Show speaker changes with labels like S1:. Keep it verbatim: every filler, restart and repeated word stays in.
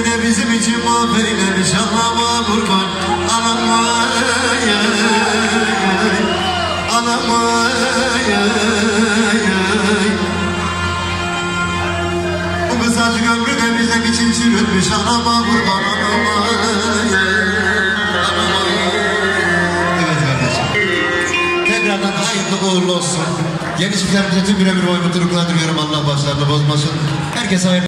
S1: ömrünü de bizim için mahveylemiş. Anama kurban, anama ay, ay, anama ay, ay. Bu kısacık ömrü de bizim için çürütmüş. Anama kurban, anama ay, anama. Evet kardeşim, tekrardan hayırlı uğurlu olsun. Yeni çiftlerimize tüm bir ömür boyu mutluluklar diliyorum. Allah başlarını bozmasın. Herkese hayırlı